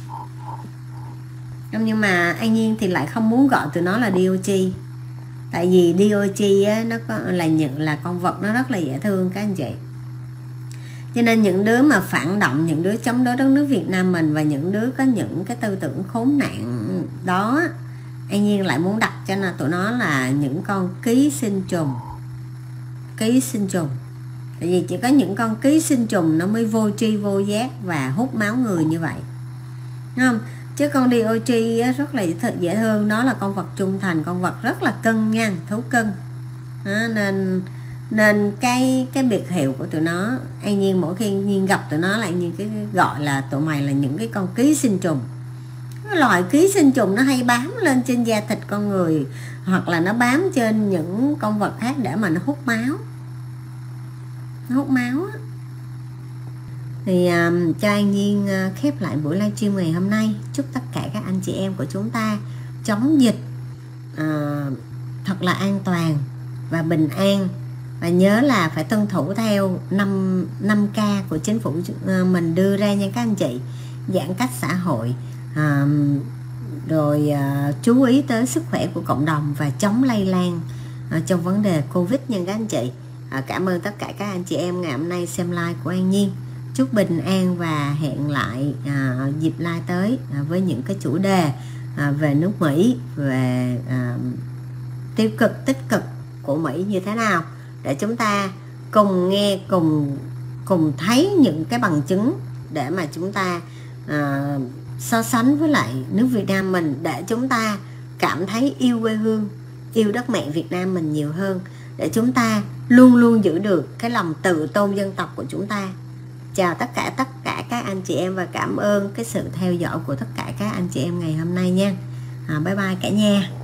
Nhưng mà An Nhiên thì lại không muốn gọi tụi nó là DOG, tại vì DOG á, nó có là con vật nó rất là dễ thương các anh chị. Cho nên những đứa mà phản động, những đứa chống đối đất nước Việt Nam mình, và những đứa có những cái tư tưởng khốn nạn đó, An Nhiên lại muốn đặt cho tụi nó là những con ký sinh trùng. Ký sinh trùng, tại vì chỉ có những con ký sinh trùng nó mới vô tri vô giác và hút máu người như vậy, đúng không? Chứ con DOG rất là dễ thương, nó là con vật trung thành, con vật rất là cưng nha, thú cưng đó, nên cái biệt hiệu của tụi nó, An Nhiên mỗi khi Nhiên gặp tụi nó là An Nhiên cái gọi là tụi mày là những cái con ký sinh trùng. Cái loài ký sinh trùng nó hay bám lên trên da thịt con người, hoặc là nó bám trên những con vật khác để mà nó hút máu. Nó hút máu á. Thì cho An Nhiên khép lại buổi livestream ngày hôm nay. Chúc tất cả các anh chị em của chúng ta chống dịch thật là an toàn và bình an. Và nhớ là phải tuân thủ theo 5K của chính phủ mình đưa ra nha các anh chị. Giãn cách xã hội, rồi chú ý tới sức khỏe của cộng đồng và chống lây lan trong vấn đề Covid nha các anh chị. Cảm ơn tất cả các anh chị em ngày hôm nay xem live của An Nhiên. Chúc bình an và hẹn lại dịp live tới với những cái chủ đề về nước Mỹ, về tiêu cực tích cực của Mỹ như thế nào, để chúng ta cùng nghe, cùng thấy những cái bằng chứng để mà chúng ta so sánh với lại nước Việt Nam mình, để chúng ta cảm thấy yêu quê hương, yêu đất mẹ Việt Nam mình nhiều hơn, để chúng ta luôn luôn giữ được cái lòng tự tôn dân tộc của chúng ta. Chào tất cả các anh chị em và cảm ơn cái sự theo dõi của tất cả các anh chị em ngày hôm nay nha. Bye bye cả nhà.